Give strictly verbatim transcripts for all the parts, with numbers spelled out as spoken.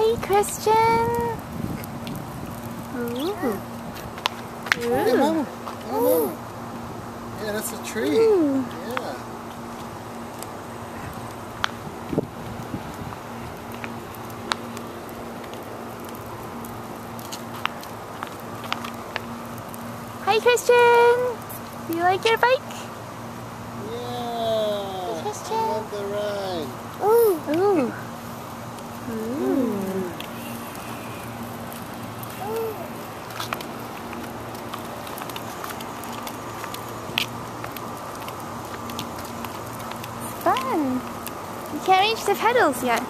Hi, Christian. Ooh. Hey, Mama. Mama. Yeah, that's a tree. Ooh. Yeah. Hi, Christian. Do you like your bike? Yeah. Hi, Christian. I love the ride. Ooh. Ooh. Ooh. Fun. You can't reach the pedals yet.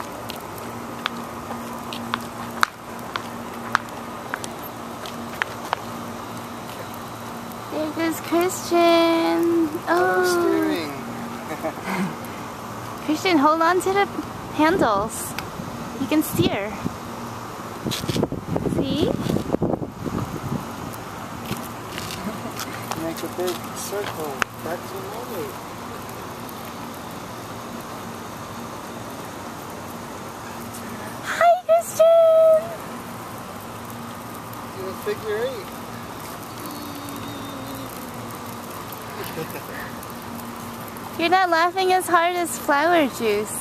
There goes Christian. Oh. Steering. Christian, hold on to the handles. You can steer. See? Make a big circle back to Mommy. Hi, Christian! Do a figure eight. You're not laughing as hard as Flower Juice.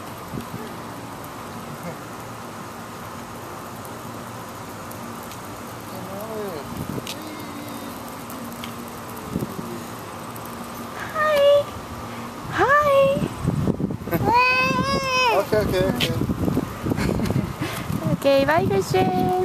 Hi! Hi! Okay, okay, okay. Okay, bye, Christian.